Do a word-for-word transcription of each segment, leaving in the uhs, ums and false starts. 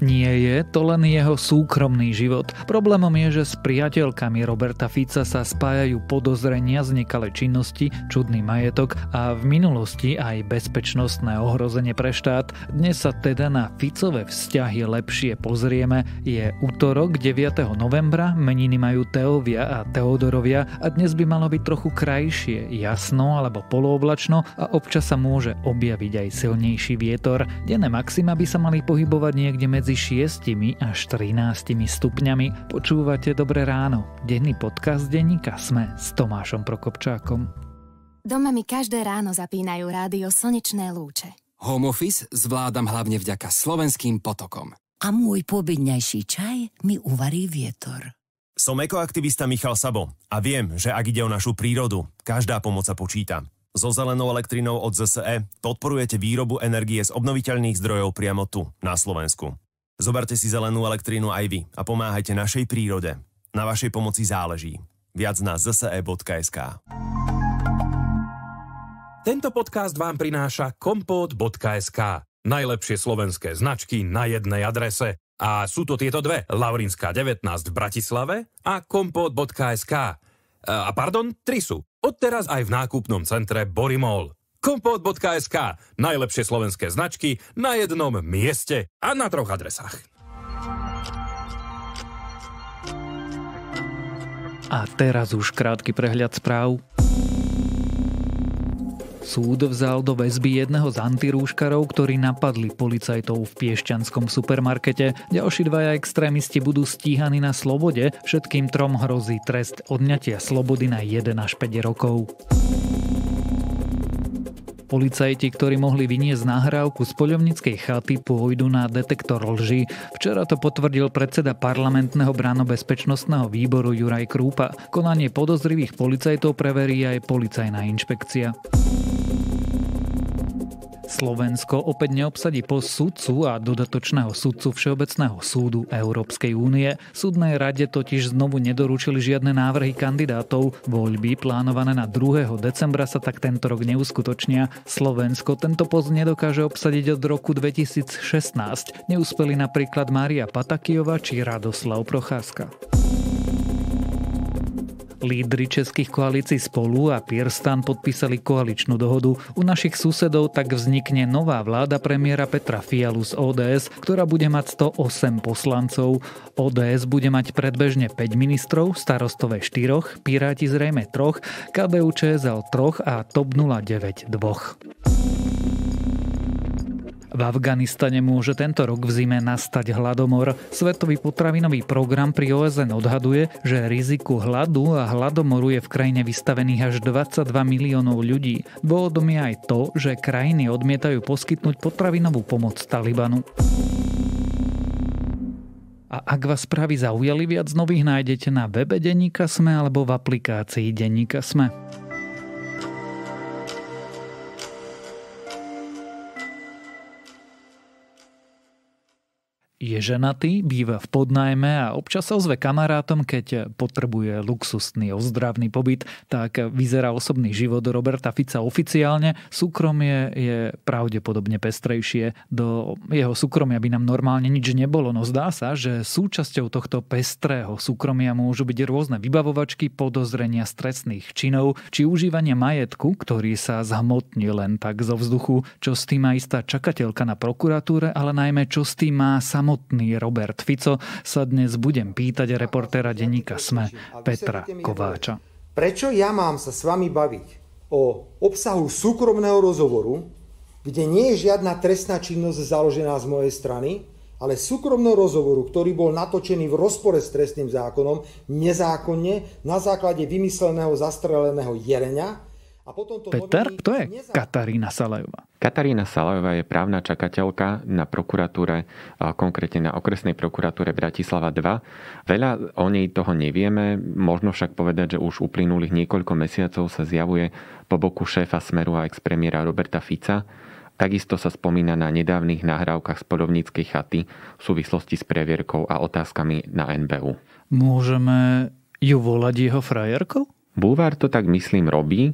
Nie je to len jeho súkromný život. Problémom je, že s priateľkami Roberta Fica sa spájajú podozrenia z nekalej činnosti, čudný majetok a v minulosti aj bezpečnostné ohrozenie pre štát. Dnes sa teda na Ficové vzťahy lepšie pozrieme. Je utorok deviateho novembra, meniny majú Teovia a Teodorovia a dnes by malo byť trochu krajšie, jasno alebo polooblačno a občas sa môže objaviť aj silnejší vietor. Denné maxima by sa mali pohybovať niekde medzi šiestimi až trinástimi stupňami. Počúvate Dobré ráno. Denný podcast denníka SME s Tomášom Prokopčákom. Doma mi každé ráno zapínajú rádio Slnečné lúče. Home office zvládam hlavne vďaka Slovenským potokom. A môj poobedňajší čaj mi uvarí vietor. Som ekoaktivista Michal Sabo a viem, že ak ide o našu prírodu, každá pomoc sa počíta. So zelenou elektrinou od zet es é podporujete výrobu energie z obnoviteľných zdrojov priamo tu, na Slovensku. Zoberte si zelenú elektrínu aj vy a pomáhajte našej prírode. Na vašej pomoci záleží. Viac na zet es é bodka es ká. Tento podcast vám prináša kompot bodka es ká. Najlepšie slovenské značky na jednej adrese. A sú to tieto dve. Laurinská devätnásť v Bratislave a kompot bodka es ká. A pardon, tri sú. Odteraz aj v nákupnom centre Borimol. kompot bodka es ká. Najlepšie slovenské značky na jednom mieste a na troch adresách. A teraz už krátky prehľad správ. Súd vzal do väzby jedného z antirúškarov, ktorí napadli policajtov v piešťanskom supermarkete. Ďalší dvaja extrémisti budú stíhaní na slobode. Všetkým trom hrozí trest odňatia slobody na jeden až päť rokov. Policajti, ktorí mohli vyniesť nahrávku z poľovníckej chaty, pôjdu na detektor lží. Včera to potvrdil predseda parlamentného branno-bezpečnostného výboru Juraj Krúpa. Konanie podozrivých policajtov preverí aj policajná inšpekcia. Slovensko opäť neobsadí post sudcu a dodatočného sudcu Všeobecného súdu Európskej únie. Súdnej rade totiž znovu nedoručili žiadne návrhy kandidátov. Voľby plánované na druhého decembra sa tak tento rok neuskutočnia. Slovensko tento post nedokáže obsadiť od roku dvetisícšestnásť. Neúspeli napríklad Mária Patakijová či Radoslav Procházka. Lídri českých koalícií Spolu a PirStan podpísali koaličnú dohodu. U našich susedov tak vznikne nová vláda premiéra Petra Fialu z ó dé es, ktorá bude mať sto osem poslancov. ó dé es bude mať predbežne päť ministrov, Starostové štyroch, Piráti zrejme troch, ká dé ú Čé es el troch a TOP nula deväť dvoch. V Afganistane môže tento rok v zime nastať hladomor. Svetový potravinový program pri ó es en odhaduje, že riziku hladu a hladomoru je v krajine vystavených až dvadsaťdva miliónov ľudí. Dôvodom je aj to, že krajiny odmietajú poskytnúť potravinovú pomoc Talibanu. A ak vás správy zaujali, viac nových nájdete na webe denníka SME alebo v aplikácii denníka SME. Je ženatý, býva v podnájme a občas sa ozve kamarátom, keď potrebuje luxusný ozdravný pobyt. Tak vyzerá osobný život Roberta Fica oficiálne. Súkromie je pravdepodobne pestrejšie. Do jeho súkromia by nám normálne nič nebolo, no zdá sa, že súčasťou tohto pestrého súkromia môžu byť rôzne vybavovačky, podozrenia z trestných činov či užívania majetku, ktorý sa zhmotní len tak zo vzduchu. Čo s tým má istá čakateľka na prokuratúre, ale najmä čo s tým má samotný Samotný Robert Fico, sa dnes budem pýtať reportéra denníka SME Petra Kováča. Prečo ja mám sa s vami baviť o obsahu súkromného rozhovoru, kde nie je žiadna trestná činnosť založená z mojej strany, ale súkromného rozhovoru, ktorý bol natočený v rozpore s trestným zákonom, nezákonne, na základe vymysleného zastreleného jelenia. A potom to Peter, noviny... kto je Katarína Salajová? Katarína Salajová je právna čakateľka na prokuratúre, konkrétne na okresnej prokuratúre Bratislava dva. Veľa o nej toho nevieme, možno však povedať, že už uplynulých niekoľko mesiacov sa zjavuje po boku šéfa Smeru a ex-premiéra Roberta Fica. Takisto sa spomína na nedávnych nahrávkach z poľovníckej chaty v súvislosti s previerkou a otázkami na en bé ú. Môžeme ju volať jeho frajerkou? Bulvár to tak myslím robí.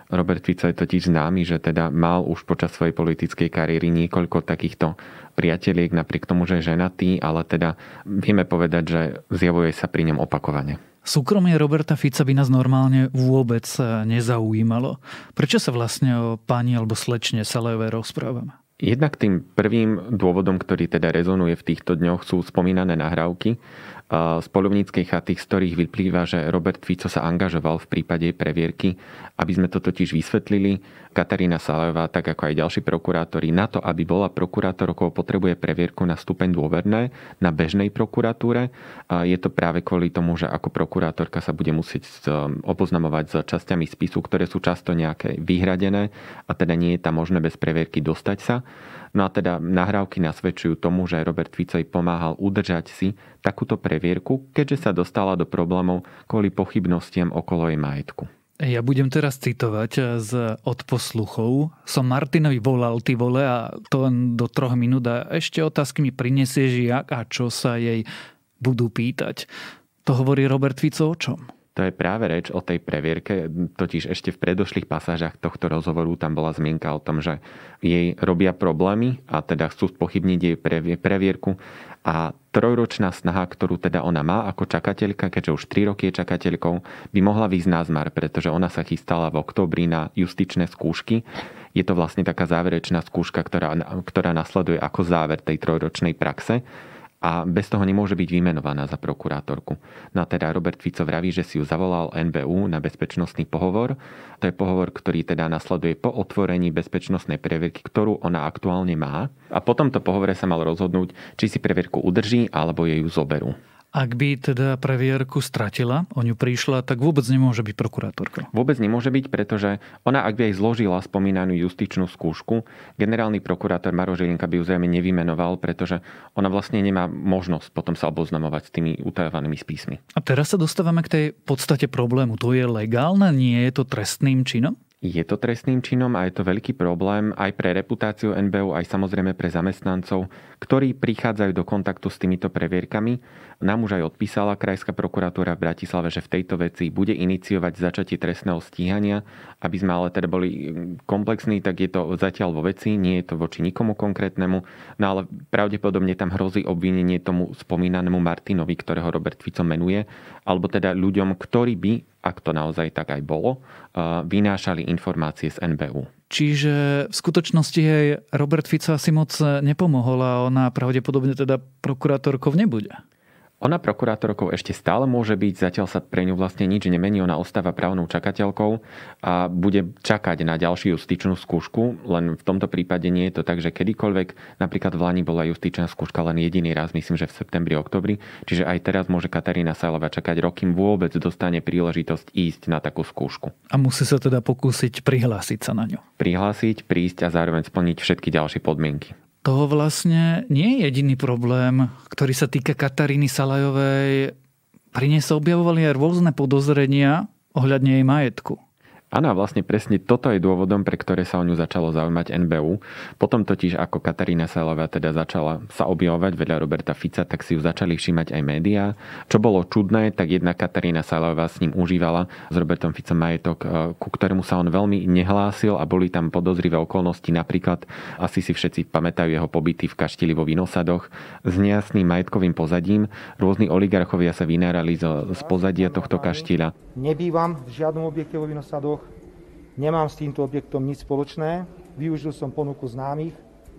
Robert Fico je totiž známy, že teda mal už počas svojej politickej kariéry niekoľko takýchto priateliek, napriek tomu, že je ženatý, ale teda vieme povedať, že zjavuje sa pri ňom opakovane. Súkromie Roberta Fica by nás normálne vôbec nezaujímalo. Prečo sa vlastne o pani alebo slečne Salajovej rozprávame? Jednak tým prvým dôvodom, ktorý teda rezonuje v týchto dňoch, sú spomínané nahrávky z poľovníckej chaty, z ktorých vyplýva, že Robert Fico sa angažoval v prípade previerky. Aby sme to totiž vysvetlili, Katarína Salajová, tak ako aj ďalší prokurátori, na to, aby bola prokurátorkou, potrebuje previerku na stupeň dôverné na bežnej prokuratúre. Je to práve kvôli tomu, že ako prokurátorka sa bude musieť oboznamovať s časťami spisu, ktoré sú často nejaké vyhradené a teda nie je tam možné bez previerky dostať sa. No a teda nahrávky nasvedčujú tomu, že Robert Fico jej pomáhal udržať si takúto previerku, keďže sa dostala do problémov kvôli pochybnostiam okolo jej majetku. Ja budem teraz citovať z odposluchov. Som Martinovi volal, ty vole, a to len do troch minút a ešte otázky mi prinesieš, jak a čo sa jej budú pýtať. To hovorí Robert Fico o čom? To je práve reč o tej previerke, totiž ešte v predošlých pasážach tohto rozhovoru tam bola zmienka o tom, že jej robia problémy a teda chcú spochybniť jej previerku a trojročná snaha, ktorú teda ona má ako čakateľka, keďže už tri roky je čakateľkou, by mohla výjsť na zmar, pretože ona sa chystala v októbri na justičné skúšky. Je to vlastne taká záverečná skúška, ktorá, ktorá nasleduje ako záver tej trojročnej praxe. A bez toho nemôže byť vymenovaná za prokurátorku. No a teda Robert Fico vraví, že si ju zavolal en bé ú na bezpečnostný pohovor. To je pohovor, ktorý teda nasleduje po otvorení bezpečnostnej previerky, ktorú ona aktuálne má. A po tomto pohovore sa mal rozhodnúť, či si previerku udrží, alebo jej ju zoberú. Ak by teda previerku stratila, o ňu prišla, tak vôbec nemôže byť prokurátorka. Vôbec nemôže byť, pretože ona, ak by aj zložila spomínanú justičnú skúšku, generálny prokurátor Maroš Žilinka by ju zrejme nevymenoval, pretože ona vlastne nemá možnosť potom sa oboznamovať s tými utajovanými spismi. A teraz sa dostávame k tej podstate problému. To je legálne? Nie je to trestným činom? Je to trestným činom a je to veľký problém aj pre reputáciu en bé ú, aj samozrejme pre zamestnancov, ktorí prichádzajú do kontaktu s týmito previerkami. Nám už aj odpísala Krajská prokuratúra v Bratislave, že v tejto veci bude iniciovať začatie trestného stíhania. Aby sme ale teda boli komplexní, tak je to zatiaľ vo veci, nie je to voči nikomu konkrétnemu, no ale pravdepodobne tam hrozí obvinenie tomu spomínanému Martinovi, ktorého Robert Fico menuje, alebo teda ľuďom, ktorí by, ak to naozaj tak aj bolo, vynášali informácie z en bé ú. Čiže v skutočnosti jej Robert Fico asi moc nepomohol a ona pravdepodobne teda prokurátorkou nebude. Ona prokurátorkou ešte stále môže byť, zatiaľ sa pre ňu vlastne nič nemení, ona ostáva právnou čakateľkou a bude čakať na ďalšiu justičnú skúšku, len v tomto prípade nie je to tak, že kedykoľvek, napríklad v lani bola justičná skúška len jediný raz, myslím, že v septembri, oktobri, čiže aj teraz môže Katarína Salajová čakať rok, kým vôbec dostane príležitosť ísť na takú skúšku. A musí sa teda pokúsiť prihlásiť sa na ňu. Prihlásiť, prísť a zároveň splniť všetky ďalšie podmienky. To vlastne nie je jediný problém, ktorý sa týka Kataríny Salajovej. Pri nej sa objavovali aj rôzne podozrenia ohľadne jej majetku. Áno, vlastne presne toto je dôvodom, pre ktoré sa o ňu začalo zaujímať en bé ú. Potom totiž, ako Katarína Salajová teda začala sa objavovať vedľa Roberta Fica, tak si ju začali všímať aj médiá. Čo bolo čudné, tak jedna Katarína Salajová s ním užívala s Robertom Ficom majetok, ku ktorému sa on veľmi nehlásil a boli tam podozrivé okolnosti. Napríklad, asi si všetci pamätajú jeho pobyty v kašteli vo Vinosadoch s nejasným majetkovým pozadím. Rôzni oligarchovia sa vynárali z, z pozadia tohto kaštieľa. Nebývam v žiadnom objekte vo Vinosadoch. Nemám s týmto objektom nič spoločné. Využil som ponuku známych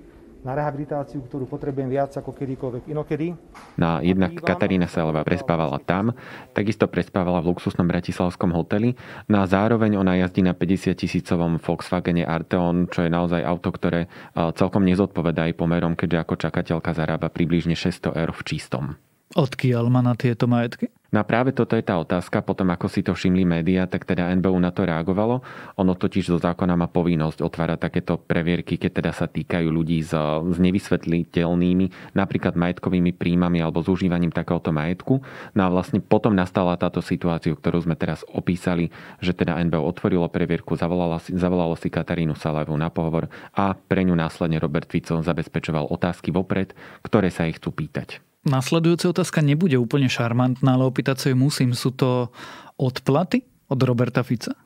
na rehabilitáciu, ktorú potrebujem viac ako kedykoľvek inokedy. No, jednak Katarína Salajová prespávala tam, takisto prespávala v luxusnom bratislavskom hoteli. No a zároveň ona jazdí na päťdesiattisícovom Volkswagene Arteon, čo je naozaj auto, ktoré celkom nezodpovedá aj pomerom, keďže ako čakateľka zarába približne šesťsto eur v čistom. Odkiaľ má na tieto majetky? No a práve toto je tá otázka, potom ako si to všimli médiá, tak teda en bé ú na to reagovalo. Ono totiž zo zákona má povinnosť otvárať takéto previerky, keď teda sa týkajú ľudí s, s nevysvetliteľnými, napríklad majetkovými príjmami alebo s užívaním takéhoto majetku. No a vlastne potom nastala táto situácia, ktorú sme teraz opísali, že teda en bé ú otvorilo previerku, zavolalo si, zavolalo si Katarínu Salajovú na pohovor a pre ňu následne Robert Fico zabezpečoval otázky vopred, ktoré sa ich chcú pýtať. Nasledujúca otázka nebude úplne šarmantná, ale opýtať sa ju musím. Sú to odplaty od Roberta Fica?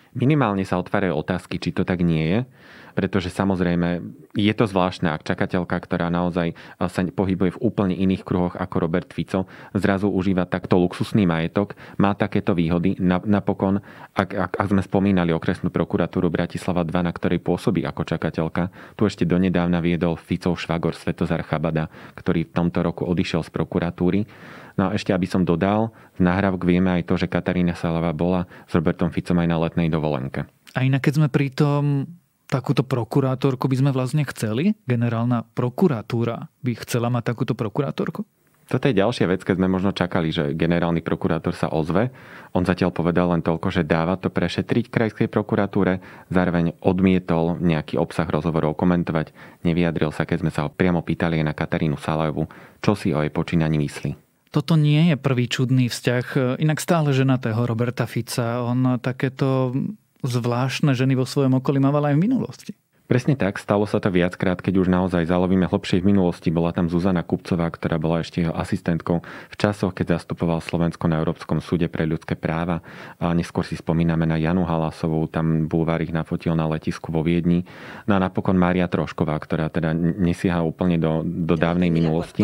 Minimálne sa otvárajú otázky, či to tak nie je, pretože samozrejme je to zvláštne, ak čakateľka, ktorá naozaj sa pohybuje v úplne iných kruhoch ako Robert Fico, zrazu užíva takto luxusný majetok, má takéto výhody. Napokon, ak, ak, ak sme spomínali okresnú prokuratúru Bratislava dva, na ktorej pôsobí ako čakateľka, tu ešte donedávna viedol Ficov švagor Svetozar Chabada, ktorý v tomto roku odišiel z prokuratúry. No a ešte, aby som dodal, z nahrávok vieme aj to, že Katarína Salová bola s Robertom Ficom aj na letnej dovolenke. A inak, keď sme pri tom, takúto prokurátorku by sme vlastne chceli? Generálna prokuratúra by chcela mať takúto prokurátorku? Toto je ďalšia vec, keď sme možno čakali, že generálny prokurátor sa ozve. On zatiaľ povedal len toľko, že dáva to prešetriť krajskej prokuratúre, zároveň odmietol nejaký obsah rozhovorov komentovať, nevyjadril sa, keď sme sa ho priamo pýtali na Katarínu Salovú, čo si o jej počínaní myslí. Toto nie je prvý čudný vzťah, inak stále ženatého Roberta Fica. On takéto zvláštne ženy vo svojom okolí mával aj v minulosti. Presne tak, stalo sa to viackrát, keď už naozaj zalovíme hlbšie v minulosti. Bola tam Zuzana Kupcová, ktorá bola ešte jeho asistentkou v časoch, keď zastupoval Slovensko na Európskom súde pre ľudské práva. A neskôr si spomíname na Janu Halasovú, tam bulvár ich nafotil na letisku vo Viedni. No a napokon Mária Trošková, ktorá teda nesieha úplne do, do dávnej minulosti.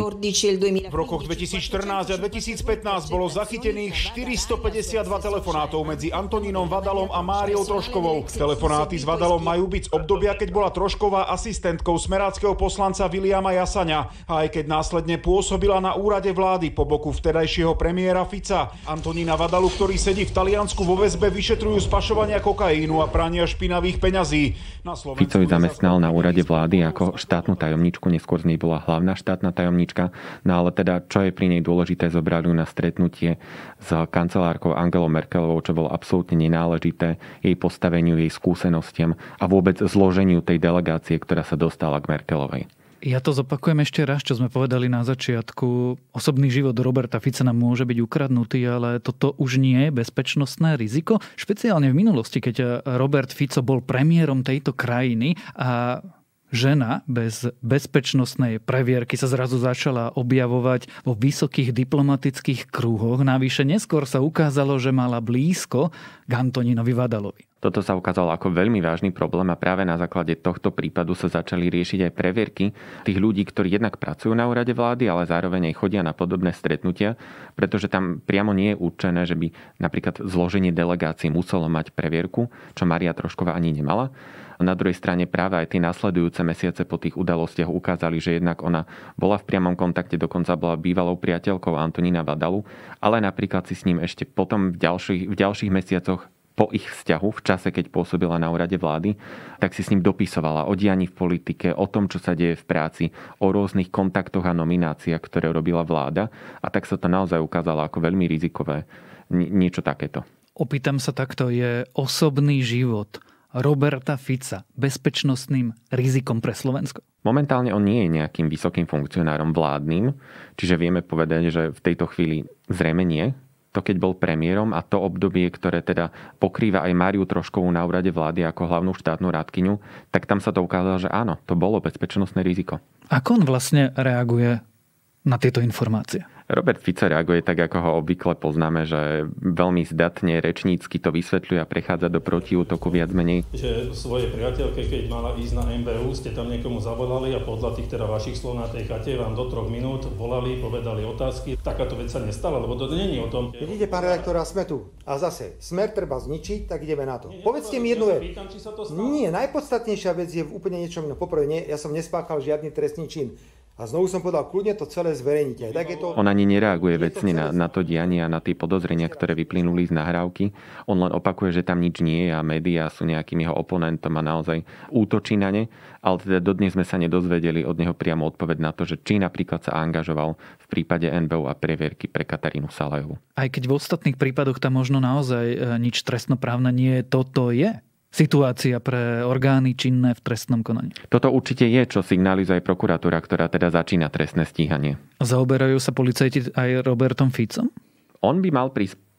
V rokoch dvetisícštrnásť a dvetisícpätnásť bolo zachytených štyristopäťdesiatdva telefonátov medzi Antonínom Vadalom a Máriou Troškovou. Telefonáty s Vadalom majú byť z obdobia, keď bola Trošková asistentkou smeráckého poslanca Viliama Jasaňa a aj keď následne pôsobila na úrade vlády po boku vtedajšieho premiéra Fica. Antonína Vadalu, ktorý sedí v Taliansku vo väzbe, vyšetrujú spašovania kokainu a prania špinavých peňazí. Fico ju zamestnal na úrade vlády ako štátnu tajomničku, neskôr z nej bola hlavná štátna tajomnička, no ale teda čo je pri nej dôležité, zobrali ju na stretnutie s kancelárkou Angelou Merkelovou, čo bolo absolútne nenáležité jej postaveniu, jej skúsenostiam a vôbec zloženiu tej delegácie, ktorá sa dostala k Merkelovej. Ja to zopakujem ešte raz, čo sme povedali na začiatku. Osobný život Roberta Fica nám môže byť ukradnutý, ale toto už nie je bezpečnostné riziko. Špeciálne v minulosti, keď Robert Fico bol premiérom tejto krajiny a žena bez bezpečnostnej previerky sa zrazu začala objavovať vo vysokých diplomatických krúhoch. Navyše neskôr sa ukázalo, že mala blízko k Antonínovi Vadalovi. Toto sa ukázalo ako veľmi vážny problém a práve na základe tohto prípadu sa začali riešiť aj previerky tých ľudí, ktorí jednak pracujú na úrade vlády, ale zároveň aj chodia na podobné stretnutia, pretože tam priamo nie je určené, že by napríklad zloženie delegácií muselo mať previerku, čo Mária Trošková ani nemala. Na druhej strane práve aj tie nasledujúce mesiace po tých udalostiach ukázali, že jednak ona bola v priamom kontakte, dokonca bola bývalou priateľkou Antonína Vadalu, ale napríklad si s ním ešte potom v ďalších, v ďalších mesiacoch po ich vzťahu, v čase, keď pôsobila na úrade vlády, tak si s ním dopisovala o dianí v politike, o tom, čo sa deje v práci, o rôznych kontaktoch a nomináciách, ktoré robila vláda. A tak sa to naozaj ukázalo ako veľmi rizikové niečo takéto. Opýtam sa takto, je osobný život Roberta Fica bezpečnostným rizikom pre Slovensko? Momentálne on nie je nejakým vysokým funkcionárom vládnym, čiže vieme povedať, že v tejto chvíli zrejme nie. To keď bol premiérom a to obdobie, ktoré teda pokrýva aj Máriu Troškovú na úrade vlády ako hlavnú štátnu rádkyňu, tak tam sa to ukázalo, že áno, to bolo bezpečnostné riziko. Ako on vlastne reaguje na tieto informácie? Robert Fico reaguje tak, ako ho obvykle poznáme, že veľmi zdatne, rečnícky to vysvetľuje a prechádza do protiútoku viac menej. Že svojej priateľke, keď mala ísť na em bé ú, ste tam niekomu zavolali a podľa tých teda vašich slov na tej chate vám do troch minút volali, povedali otázky. Takáto vec sa nestala, lebo to nie je o tom. Vidíte, pán redaktor, a sme tu. A zase, smer treba zničiť, tak ideme na to. Nie, povedzte mi jednu vec. Ja či sa to stalo. Nie, najpodstatnejšia vec je úplne niečo iné. Poprvé, nie, ja som nespáchal žiadny trestný čin. A znovu som povedal, kľudne to celé zverejnite. Tak je to... On ani nereaguje vecne na, na to dianie a na tie podozrenia, ktoré vyplynuli z nahrávky. On len opakuje, že tam nič nie je a médiá sú nejakým jeho oponentom a naozaj útočí na ne. Ale teda dodnes sme sa nedozvedeli od neho priamo odpoveď na to, že či napríklad sa angažoval v prípade en bé ú a previerky pre Katarínu Salovú. Aj keď v ostatných prípadoch tam možno naozaj nič trestnoprávne nie je, toto je situácia pre orgány činné v trestnom konaní. Toto určite je, čo signalizuje prokuratúra, ktorá teda začína trestné stíhanie. Zaoberajú sa policajti aj Robertom Ficom? On by mal prísť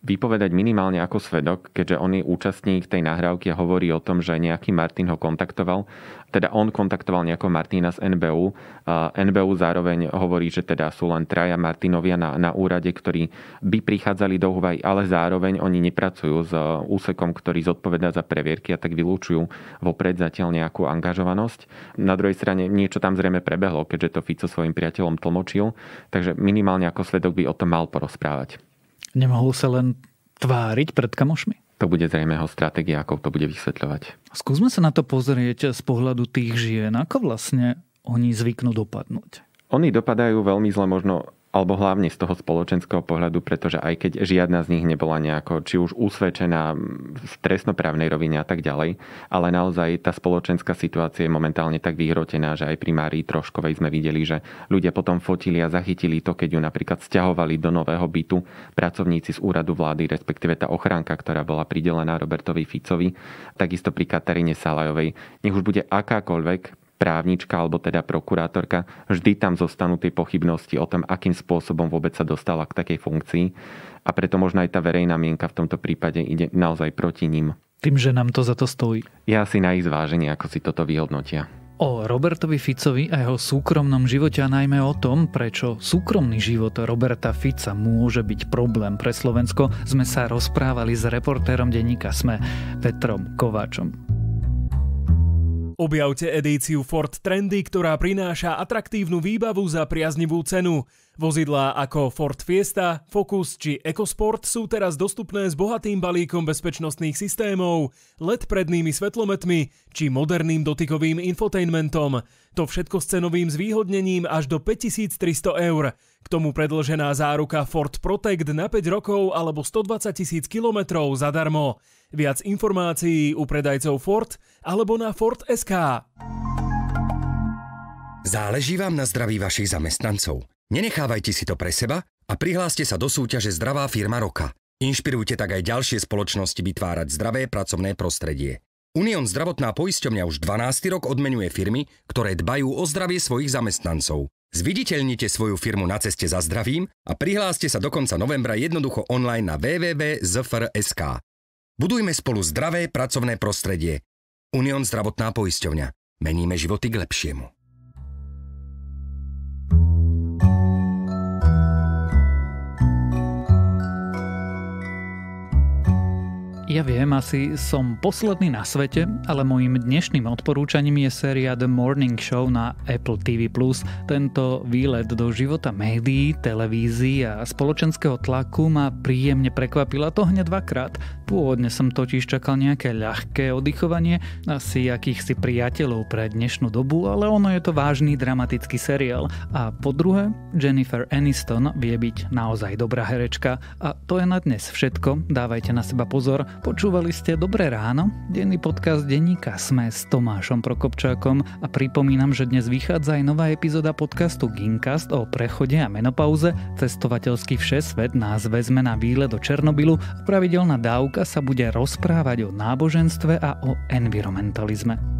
vypovedať minimálne ako svedok, keďže on je účastník tej nahrávky a hovorí o tom, že nejaký Martin ho kontaktoval. Teda on kontaktoval nejakého Martina z en bé ú. en bé ú zároveň hovorí, že teda sú len traja Martinovia na, na úrade, ktorí by prichádzali do úvahy, ale zároveň oni nepracujú s úsekom, ktorý zodpovedá za previerky a tak vylúčujú vopred zatiaľ nejakú angažovanosť. Na druhej strane niečo tam zrejme prebehlo, keďže to Fico svojim priateľom tlmočil, takže minimálne ako svedok by o tom mal porozprávať. Nemohol sa len tváriť pred kamošmi? To bude zrejme jeho stratégia, ako to bude vysvetľovať. Skúsme sa na to pozrieť z pohľadu tých žien. Ako vlastne oni zvyknú dopadnúť? Oni dopadajú veľmi zle možno, alebo hlavne z toho spoločenského pohľadu, pretože aj keď žiadna z nich nebola nejako, či už usvedčená v trestnoprávnej rovine a tak ďalej, ale naozaj tá spoločenská situácia je momentálne tak vyhrotená, že aj pri Márii Troškovej sme videli, že ľudia potom fotili a zachytili to, keď ju napríklad sťahovali do nového bytu pracovníci z úradu vlády, respektíve tá ochránka, ktorá bola pridelená Robertovi Ficovi, takisto pri Kataríne Salajovej. Nech už bude akákoľvek právnička alebo teda prokurátorka, vždy tam zostanú tie pochybnosti o tom, akým spôsobom vôbec sa dostala k takej funkcii a preto možno aj tá verejná mienka v tomto prípade ide naozaj proti ním. Tým, že nám to za to stojí. Ja si na ich zváženie, ako si toto vyhodnotia. O Robertovi Ficovi a jeho súkromnom živote a najmä o tom, prečo súkromný život Roberta Fica môže byť problém pre Slovensko, sme sa rozprávali s reportérom denníka SME Petrom Kováčom. Objavte edíciu Ford Trendy, ktorá prináša atraktívnu výbavu za priaznivú cenu. Vozidlá ako Ford Fiesta, Focus či EcoSport sú teraz dostupné s bohatým balíkom bezpečnostných systémov, el é dé prednými svetlometmi či moderným dotykovým infotainmentom. To všetko s cenovým zvýhodnením až do päťtisíctristo eur. K tomu predĺžená záruka Ford Protect na päť rokov alebo stodvadsať tisíc kilometrov zadarmo. Viac informácií u predajcov Ford alebo na Ford bodka es ká. Záleží vám na zdraví vašich zamestnancov? Nenechávajte si to pre seba a prihláste sa do súťaže Zdravá firma roka. Inšpirujte tak aj ďalšie spoločnosti vytvárať zdravé pracovné prostredie. Unión zdravotná poisťovňa už dvanásty rok odmeňuje firmy, ktoré dbajú o zdravie svojich zamestnancov. Zviditeľnite svoju firmu na ceste za zdravím a prihláste sa do konca novembra jednoducho online na w w w bodka z f r bodka es ká. Budujme spolu zdravé pracovné prostredie. Unión zdravotná poisťovňa. Meníme životy k lepšiemu. Ja viem, asi som posledný na svete, ale mojím dnešným odporúčaním je séria The Morning Show na Apple tí ví plus. Tento výlet do života médií, televízií a spoločenského tlaku ma príjemne prekvapila to hneď dvakrát. Pôvodne som totiž čakal nejaké ľahké oddychovanie, asi akýchsi priateľov pre dnešnú dobu, ale ono je to vážny dramatický seriál. A po druhé, Jennifer Aniston vie byť naozaj dobrá herečka. A to je na dnes všetko, dávajte na seba pozor. Počúvali ste Dobré ráno, denný podcast denníka SME s Tomášom Prokopčákom a pripomínam, že dnes vychádza aj nová epizóda podcastu Gincast o prechode a menopauze. Cestovateľský všesvet nás vezme na výlet do Černobylu a pravidelná dávka sa bude rozprávať o náboženstve a o environmentalizme.